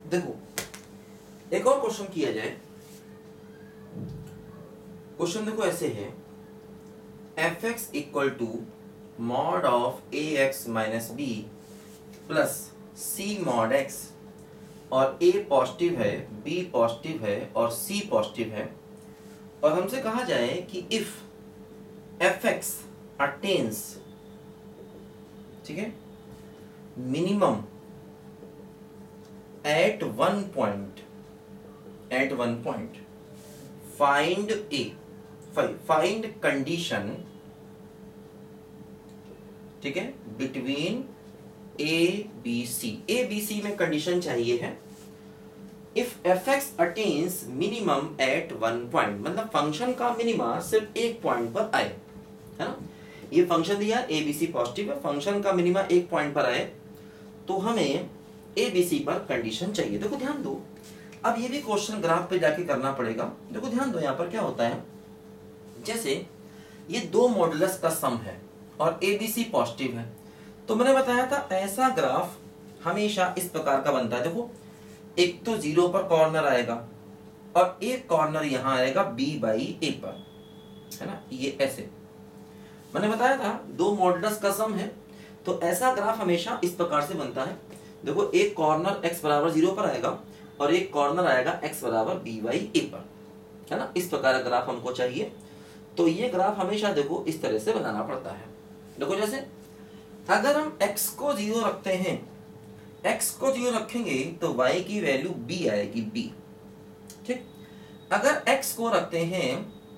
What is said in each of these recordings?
देखो एक और क्वेश्चन किया जाए। क्वेश्चन देखो ऐसे है, F X equal to mod of A X minus B plus C mod X, और ए पॉजिटिव है, बी पॉजिटिव है और सी पॉजिटिव है, और हमसे कहा जाए कि इफ एफ एक्स अटेन्स, ठीक है, minimum at one point find A, find condition, ठीक है, बिटवीन ए बी सी में कंडीशन चाहिए है। If F X attains minimum at one point, मतलब फंक्शन का मिनिमा सिर्फ एक पॉइंट पर आए, है ना। ये फंक्शन दिया ए बी सी पॉजिटिव है, फंक्शन का मिनिमा एक पॉइंट पर आए तो हमें ए बी सी पर कंडीशन चाहिए। देखो ध्यान दो, अब ये भी क्वेश्चन ग्राफ पे जाके करना पड़ेगा। देखो ध्यान दो, यहाँ पर क्या होता है, जैसे ये दो मॉडुलस का सम है और ए बी सी पॉजिटिव है, तो मैंने बताया था ऐसा ग्राफ हमेशा इस प्रकार का बनता है। देखो एक तो जीरो पर कॉर्नर आएगा और एक कॉर्नर यहां आएगा बी बाई ए पर, है ना, ये ऐसे मैंने बताया था दो मॉडुलस का सम है, तो ऐसा ग्राफ हमेशा इस प्रकार से बनता है। देखो एक कॉर्नर x बराबर 0 पर आएगा और एक कॉर्नर आएगा x बराबर b बाई ए पर, है ना, इस प्रकार का ग्राफ हमको चाहिए। तो ये ग्राफ हमेशा देखो इस तरह से बनाना पड़ता है। देखो जैसे अगर हम x को 0 रखते हैं, x को 0 रखेंगे तो y की वैल्यू b आएगी, b, ठीक। अगर x को रखते हैं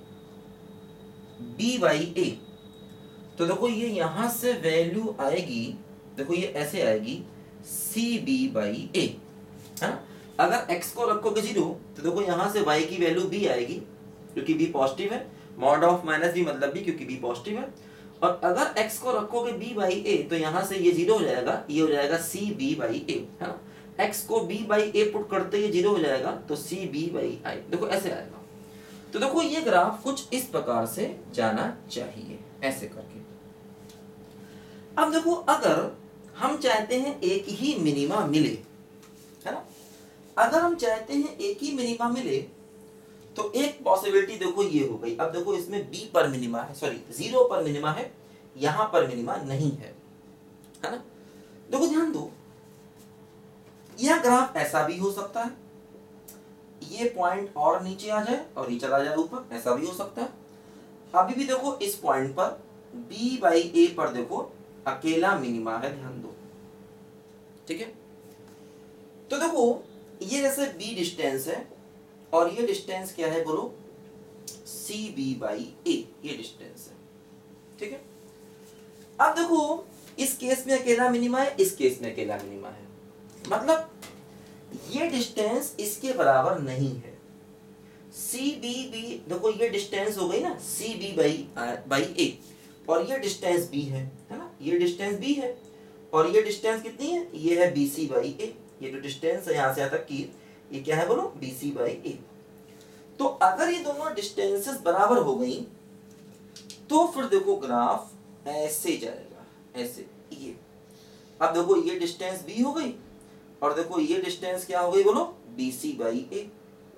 b बाई ए, तो देखो ये यहां से वैल्यू आएगी, देखो ये ऐसे आएगी सी बी बाई ए, है ना। अगर x को रखोगे 0 तो देखो यहां से y की वैल्यू b आएगी क्योंकि b पॉजिटिव है, मॉड ऑफ माइनस b मतलब b क्योंकि b पॉजिटिव है, और अगर x को रखोगे b बाई ए तो यहां से ये 0 हो जाएगा, ये हो जाएगा सी बी बाई ए, है ना। x को b बाई ए पुट करते ये 0 हो जाएगा तो सी बी बाई आई, देखो ऐसे आएगा। तो देखो ये ग्राफ कुछ इस प्रकार से जाना चाहिए, ऐसे करके। अब देखो अगर हम चाहते हैं एक ही मिनिमा मिले, है ना, अगर हम चाहते हैं एक ही मिनिमा मिले तो एक पॉसिबिलिटी देखो ये हो गई। अब देखो इसमें b पर मिनिमा है, सॉरी 0 पर मिनिमा है, यहां पर मिनिमा नहीं है ना। देखो ध्यान दो, यह ग्राफ ऐसा भी हो सकता है, ये पॉइंट और नीचे आ जाए और ये चला जाए ऊपर, ऐसा भी हो सकता है। अभी भी देखो इस पॉइंट पर b बाई ए पर देखो अकेला मिनिमा है, ध्यान दो, ठीक है। तो देखो ये जैसे b डिस्टेंस है और ये डिस्टेंस क्या है बोलो, सी बी बाई ए, ये डिस्टेंस है, ठीक है। अब देखो इस केस में अकेला मिनिमा है, इस केस में अकेला मिनिमा है, मतलब ये डिस्टेंस इसके बराबर नहीं है। सी बी बी, देखो ये डिस्टेंस हो गई ना सी बी बाई ए, और ये डिस्टेंस b है ना, ये डिस्टेंस b है, और ये डिस्टेंस कितनी है, ये है बी सी बाई ए, ये जो डिस्टेंस है यहां से यहां तक की, ये क्या है बोलो, बी सी बाई ए। तो अगर ये दोनों डिस्टेंसेस बराबर हो गई तो फिर देखो ग्राफ ऐसे जाएगा, ऐसे, ये। अब देखो ये डिस्टेंस b हो गई और देखो ये डिस्टेंस क्या हो गई बोलो, बी सी बाई ए।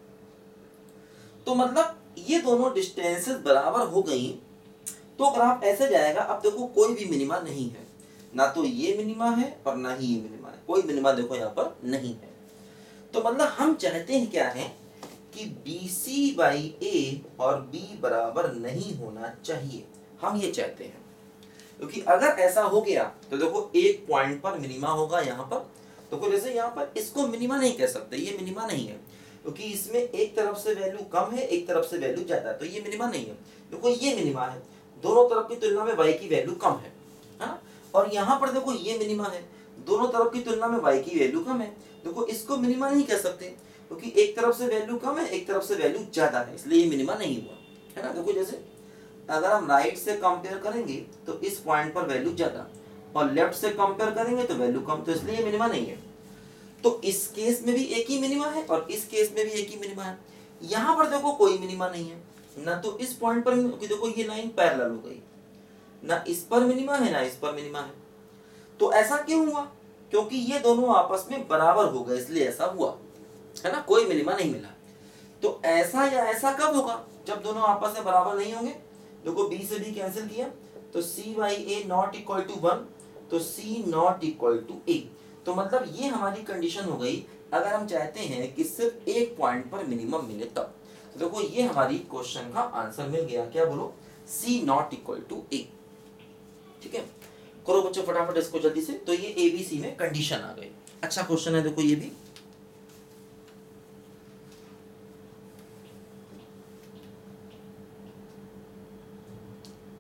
तो मतलब ये दोनों डिस्टेंसेस बराबर हो गई तो ग्राफ ऐसे जाएगा। अब देखो कोई भी मिनिमा नहीं है, ना तो ये मिनिमा है और ना ही ये मिनिमा है, कोई मिनिमा देखो यहाँ पर नहीं है। तो मतलब हम चाहते हैं क्या है कि BC बाई ए और B बराबर नहीं होना चाहिए, हम ये चाहते हैं। क्योंकि अगर ऐसा हो गया तो देखो एक पॉइंट पर मिनिमा होगा यहाँ पर, देखो जैसे यहाँ पर इसको मिनिमा नहीं कह सकते, ये मिनिमा नहीं है क्योंकि इसमें एक तरफ से वैल्यू कम है, एक तरफ से वैल्यू ज्यादा है, तो ये मिनिमा नहीं है। देखो ये मिनिमा है, दोनों तरफ की तुलना में y की वैल्यू कम है, हाँ? और यहाँ पर देखो ये मिनिमा है, दोनों तरफ की तुलना में y की वैल्यू कम है। देखो इसको मिनिमा नहीं कह सकते क्योंकि एक तरफ से वैल्यू कम है, एक तरफ से वैल्यू ज्यादा है, इसलिए ये मिनिमा नहीं हुआ, है ना। देखो जैसे अगर हम राइट से कंपेयर करेंगे तो इस पॉइंट पर वैल्यू ज्यादा, और लेफ्ट से कंपेयर करेंगे तो वैल्यू कम, तो इसलिए ये मिनिमा नहीं है। तो इस केस में भी एक ही मिनिमा है और इस केस में भी एक ही मिनिमा है। यहाँ पर देखो कोई मिनिमा नहीं है, ना तो इस पॉइंट पर, देखो ये लाइन पैरेलल हो गई, ना इस पर मिनिमा है ना इस पर मिनिमा है। तो ऐसा क्यों हुआ, क्योंकि ये दोनों आपस में बराबर हो गए इसलिए ऐसा हुआ, है ना, कोई मिनिमा नहीं मिला। तो ऐसा या ऐसा कब होगा, जब दोनों आपस में बराबर नहीं होंगे। देखो b से b कैंसिल किया तो c by A not equal to 1, तो c not equal to a। तो मतलब ये हमारी कंडीशन हो गई अगर हम चाहते हैं कि सिर्फ एक पॉइंट पर मिनिमम मिले तब। तो देखो ये हमारी क्वेश्चन का आंसर मिल गया, क्या बोलो, c not equal to a। ठीक है, करो बच्चों फटाफट इसको जल्दी से। तो ये ABC में कंडीशन आ गई। अच्छा क्वेश्चन है देखो ये भी।